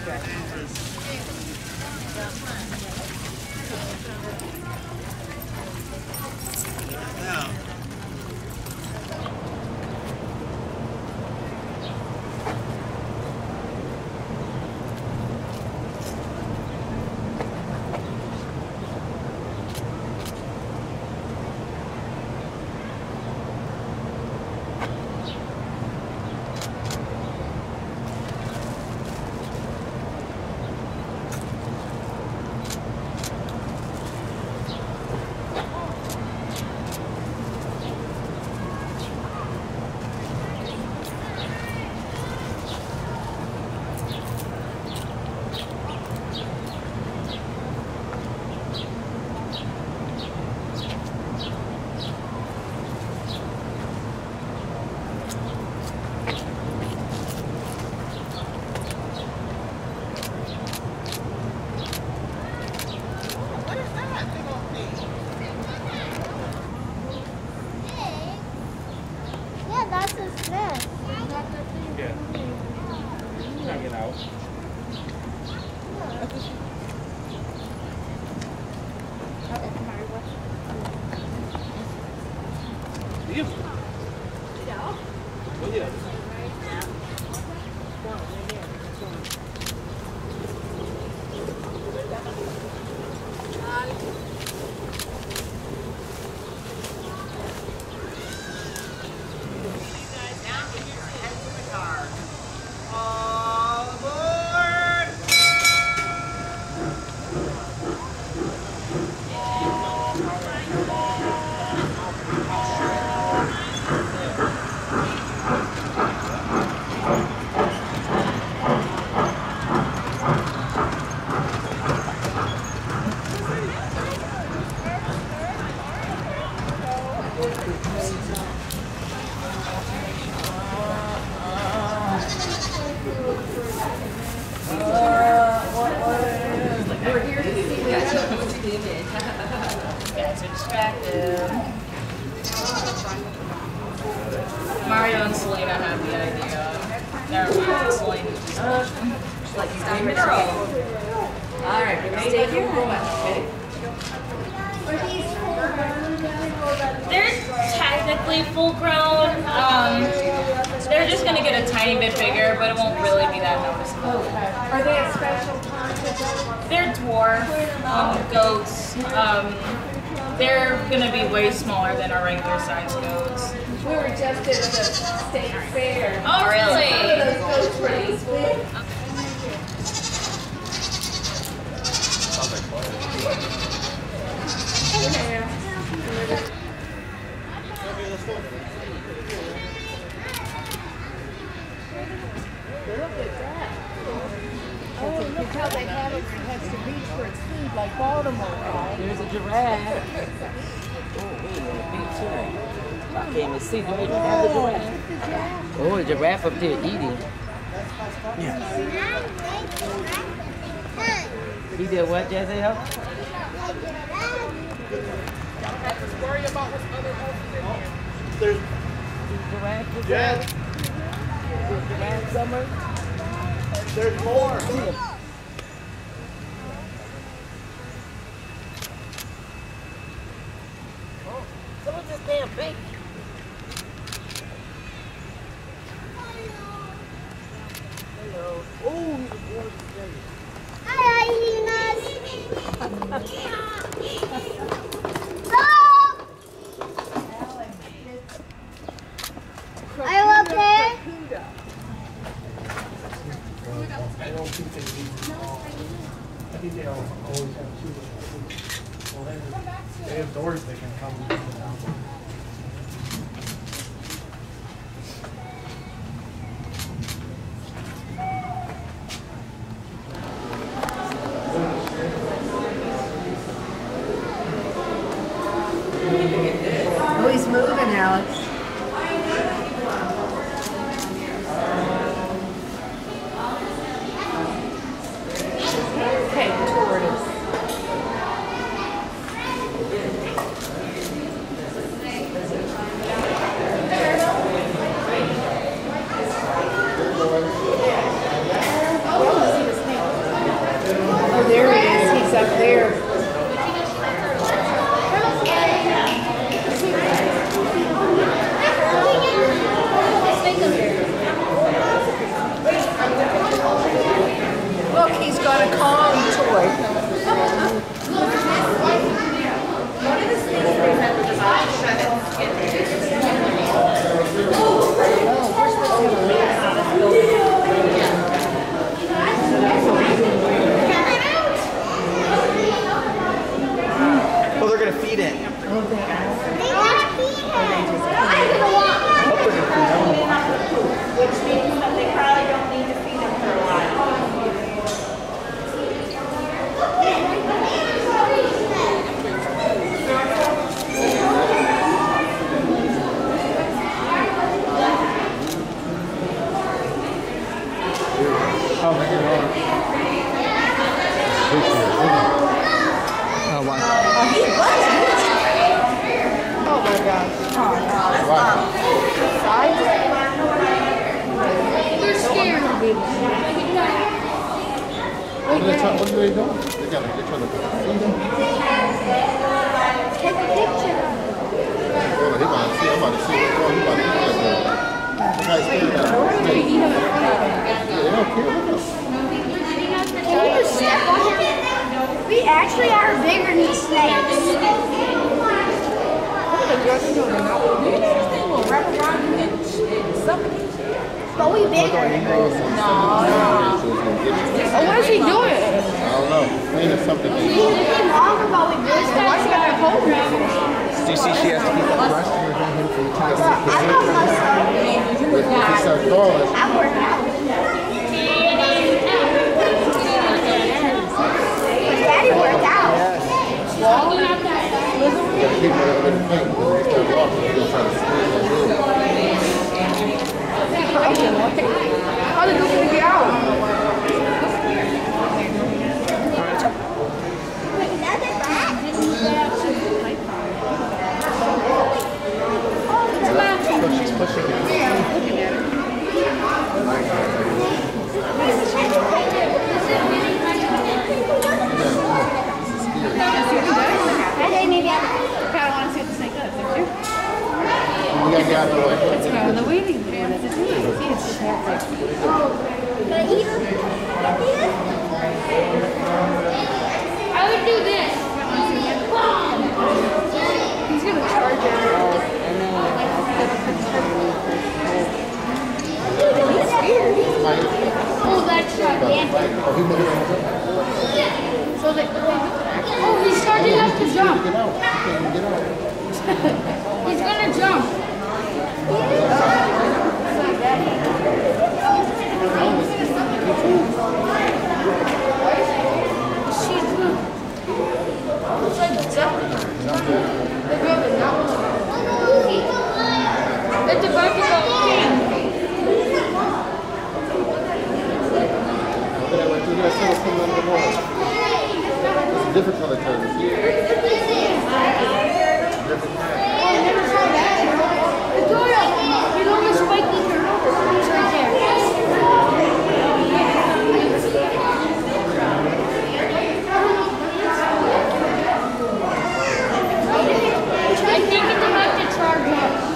Mario and Selena had the idea. Never mind, Selena just like stop it. Alright, we're gonna stay here. Okay. They're technically full grown. They're just gonna get a tiny bit bigger, but it won't really be that noticeable. Are they a special kind? They're dwarf goats. They're gonna be way smaller than our regular size goats. We were just at the state fair. Oh, really? Some of those goats were this big. Look at that. Oh, look how they have it. It has to reach for its food like Baltimore. Right? There's a giraffe. Oh, wait a minute, big too. I can't even see. Do we have the giraffe? Oh, a giraffe up there eating. Yeah. He did what, Jesse? Just worry about what's other horses in here. There's giraffe. Yeah. There's giraffe somewhere. There's more. Some of this damn bacon. Hello. Oh, he's a gorgeous baby. Hi, hyenas. Are you okay? I don't think they need all. I think they always have two. Well, they have doors they can come in and out. Oh, he's moving, Alex. Okay, tortoise. got a Kong toy. Oh, they're gonna feed it. Which means that they probably don't need to feed them for a while. Oh, wow. Oh my gosh. They're scared. What are they doing? They're trying to feed them. Take a picture. Oh, he about to see. I'm about to see what's going on. He about to eat that girl. Guys, stand down. They don't care. Can you just step on him? We actually are bigger than snakes. But we bigger. Oh, what is he doing? I don't know. Cleaning something. We longer, but we bigger. Why she got that cold? Do you see she has to keep that brush? I'm not muscle. If he starts crawling, I work out. Daddy worked out. you gotta keep it in the paint. When they start walking, they're gonna try to squeeze that move. How did you get out? Another rat? So she's pushing it. I think maybe I I want to see what the snake does, don't you? We gotta get out of the way. It's on the waiting room. It's a see, it's just Can I eat them? I would do this. He's gonna charge it. Oh, that's gigantic. Oh, he made it. So they, oh, he's starting up to jump. Get out. He can't even get out. He's gonna jump. It's like jumping. It's about to go pink. Look at that right through there. See what's coming under the water. It's a different color turtle. Different kind. Victoria, you know the spiky turtle? He's right there. I think it's about to charge up.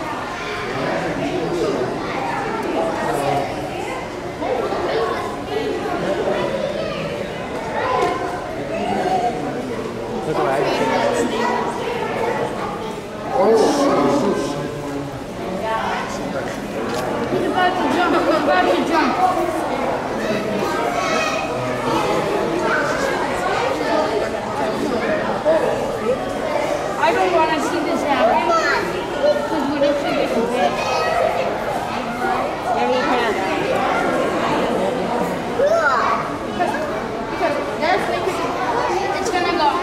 He's about to jump. He's about to jump. I don't want to see this happen. Because what if she gets bit? Yeah, he can. Because that's because it's going to go.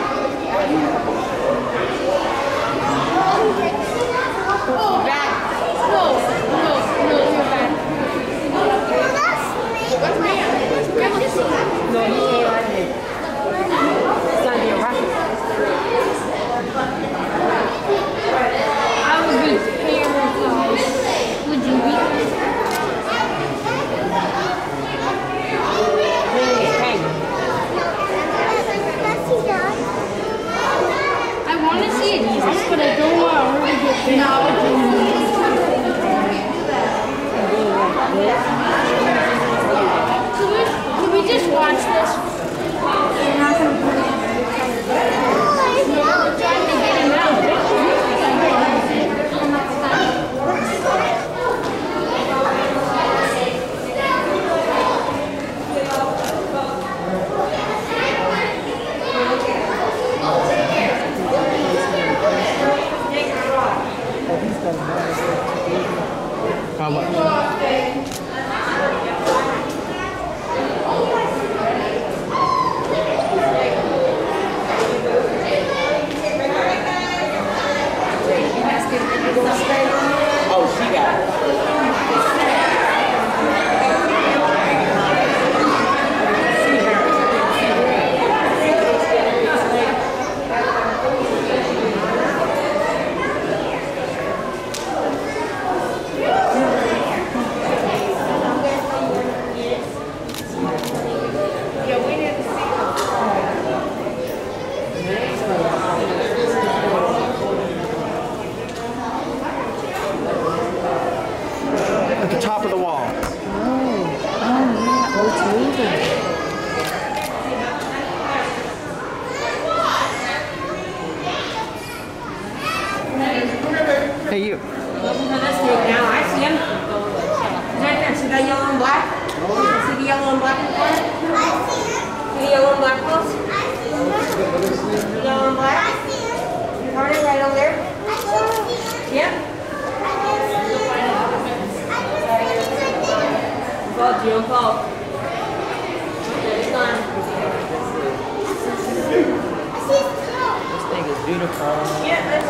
Oh, back. No, you're back. No, he ain't like it. It's gonna be a rocket. I would be terrified. Would you be? I want to see it jump, but I don't want to really get bit. Can we just watch this? Geo Paul. This thing is beautiful. Yeah, that's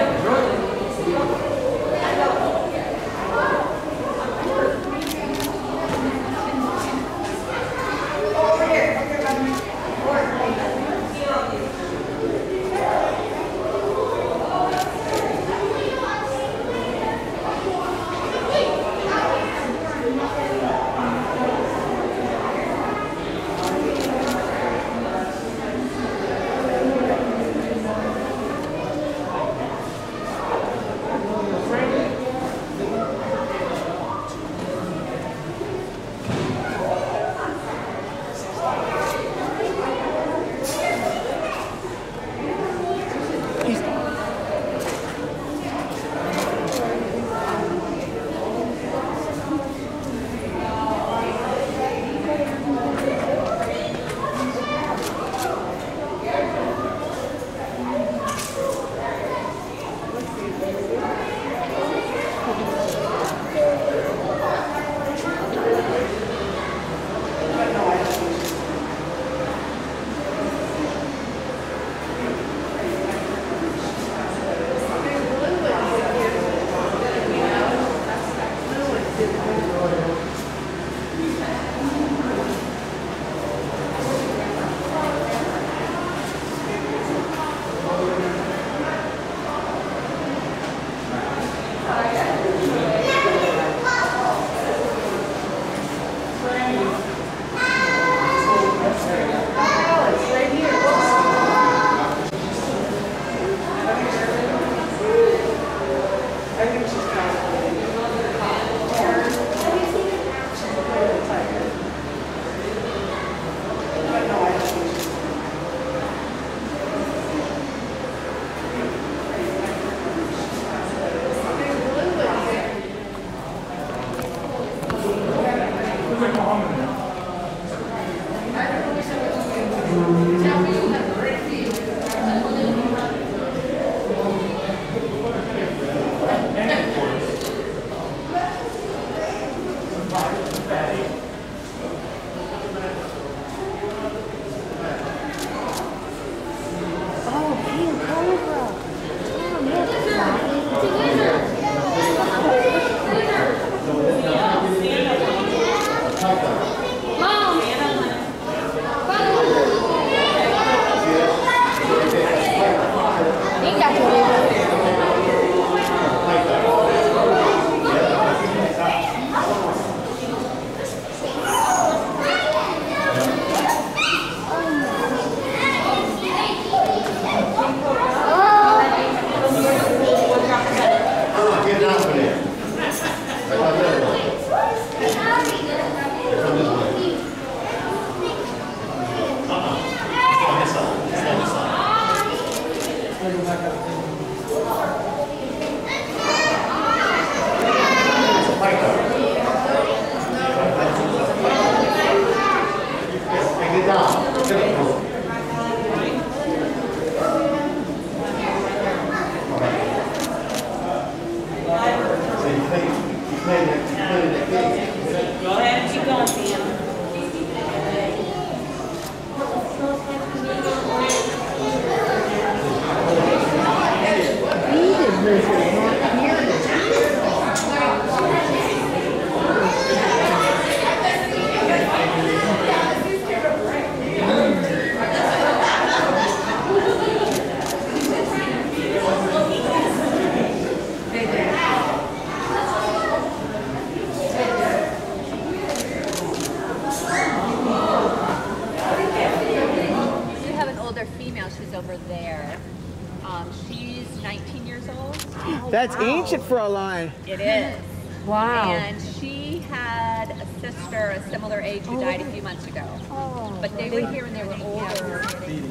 That's ancient for a line. It is. Wow. And she had a sister a similar age who died a few months ago. Oh. But they were here when they were older.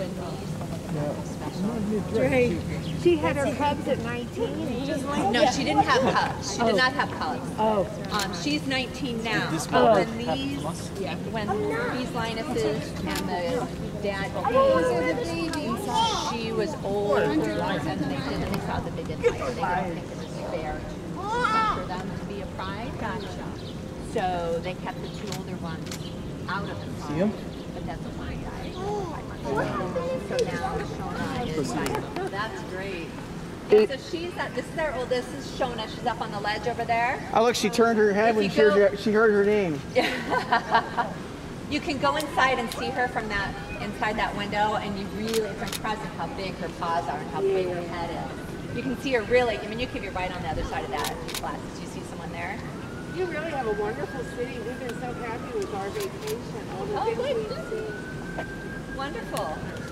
Great. She had her cubs at 19. Just like No, she didn't have cubs. She did not have cubs. Oh. She's 19 now. Oh. When these Linuses and the dad came, she was older, and they saw that they didn't like it. They didn't think it was fair for them to be a pride. Gotcha. So they kept the two older ones out of the car. See 'em? But that's a blind eye. 5 months old. So now Shona is like, oh, that's great. Yeah, so she's at, this is our oldest, this is Shona. She's up on the ledge over there. Oh, look, she turned her head when she heard her name. You can go inside and see her from that, inside that window, and you really, it's impressive how big her paws are and how big her head is. You can see her really, I mean, you could be right on the other side of that glasses. You see someone there? You really have a wonderful city. We've been so happy with our vacation. All the things we've seen. Wonderful.